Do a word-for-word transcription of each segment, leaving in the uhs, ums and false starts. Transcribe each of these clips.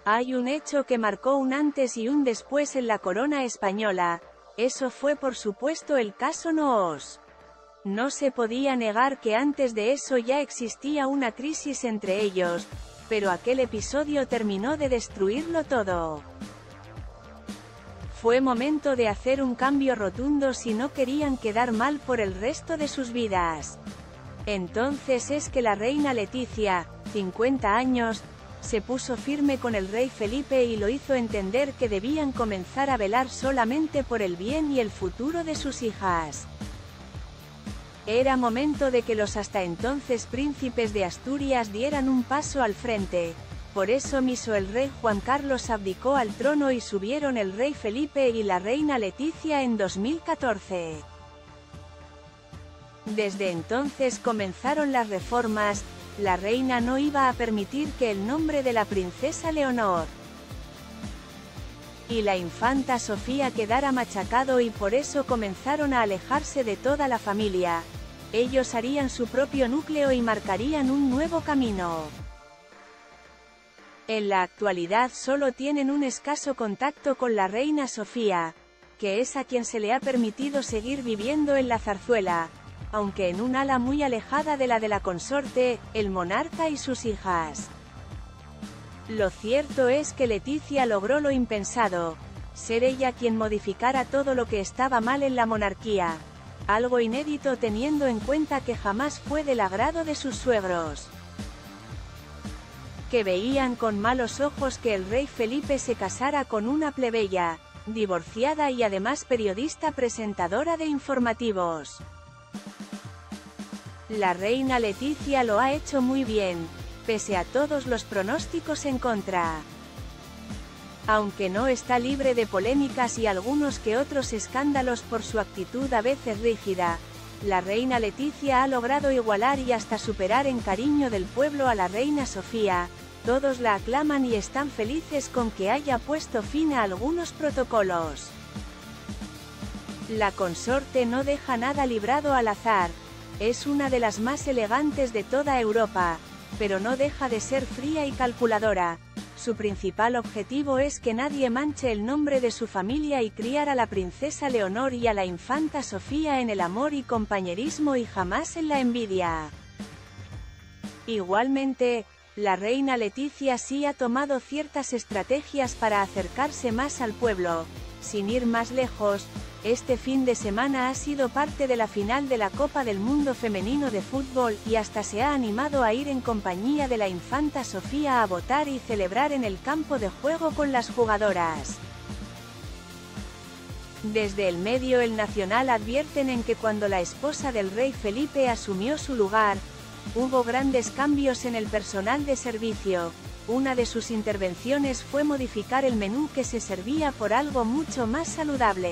Hay un hecho que marcó un antes y un después en la corona española. Eso fue por supuesto el caso Noos. No se podía negar que antes de eso ya existía una crisis entre ellos, pero aquel episodio terminó de destruirlo todo. Fue momento de hacer un cambio rotundo si no querían quedar mal por el resto de sus vidas. Entonces es que la reina Letizia, cincuenta años, se puso firme con el rey Felipe y lo hizo entender que debían comenzar a velar solamente por el bien y el futuro de sus hijas. Era momento de que los hasta entonces príncipes de Asturias dieran un paso al frente. Por eso mismo el rey Juan Carlos abdicó al trono y subieron el rey Felipe y la reina Letizia en dos mil catorce. Desde entonces comenzaron las reformas. La reina no iba a permitir que el nombre de la princesa Leonor y la infanta Sofía quedara machacado y por eso comenzaron a alejarse de toda la familia. Ellos harían su propio núcleo y marcarían un nuevo camino. En la actualidad solo tienen un escaso contacto con la reina Sofía, que es a quien se le ha permitido seguir viviendo en la Zarzuela, aunque en un ala muy alejada de la de la consorte, el monarca y sus hijas. Lo cierto es que Letizia logró lo impensado, ser ella quien modificara todo lo que estaba mal en la monarquía, algo inédito teniendo en cuenta que jamás fue del agrado de sus suegros, que veían con malos ojos que el rey Felipe se casara con una plebeya, divorciada y además periodista presentadora de informativos. La reina Letizia lo ha hecho muy bien, pese a todos los pronósticos en contra. Aunque no está libre de polémicas y algunos que otros escándalos por su actitud a veces rígida, la reina Letizia ha logrado igualar y hasta superar en cariño del pueblo a la reina Sofía. Todos la aclaman y están felices con que haya puesto fin a algunos protocolos. La consorte no deja nada librado al azar. Es una de las más elegantes de toda Europa, pero no deja de ser fría y calculadora. Su principal objetivo es que nadie manche el nombre de su familia y criar a la princesa Leonor y a la infanta Sofía en el amor y compañerismo y jamás en la envidia. Igualmente, la reina Letizia sí ha tomado ciertas estrategias para acercarse más al pueblo. Sin ir más lejos, este fin de semana ha sido parte de la final de la Copa del Mundo Femenino de Fútbol, y hasta se ha animado a ir en compañía de la infanta Sofía a votar y celebrar en el campo de juego con las jugadoras. Desde el medio El Nacional advierten en que cuando la esposa del rey Felipe asumió su lugar, hubo grandes cambios en el personal de servicio. Una de sus intervenciones fue modificar el menú que se servía por algo mucho más saludable.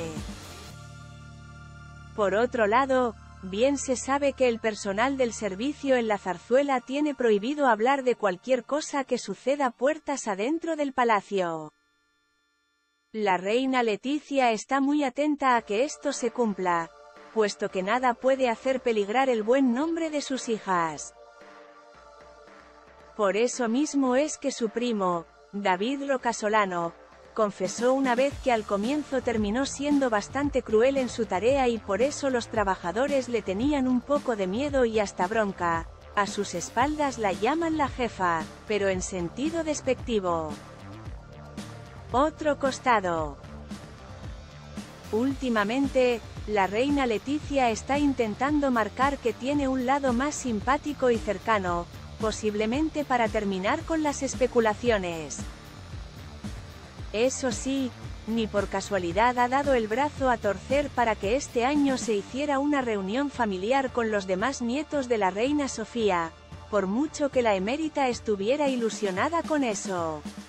Por otro lado, bien se sabe que el personal del servicio en la Zarzuela tiene prohibido hablar de cualquier cosa que suceda puertas adentro del palacio. La reina Letizia está muy atenta a que esto se cumpla, puesto que nada puede hacer peligrar el buen nombre de sus hijas. Por eso mismo es que su primo, David Rocasolano, confesó una vez que al comienzo terminó siendo bastante cruel en su tarea y por eso los trabajadores le tenían un poco de miedo y hasta bronca. A sus espaldas la llaman la jefa, pero en sentido despectivo. Otro costado. Últimamente, la reina Letizia está intentando marcar que tiene un lado más simpático y cercano, posiblemente para terminar con las especulaciones. Eso sí, ni por casualidad ha dado el brazo a torcer para que este año se hiciera una reunión familiar con los demás nietos de la reina Sofía, por mucho que la emérita estuviera ilusionada con eso.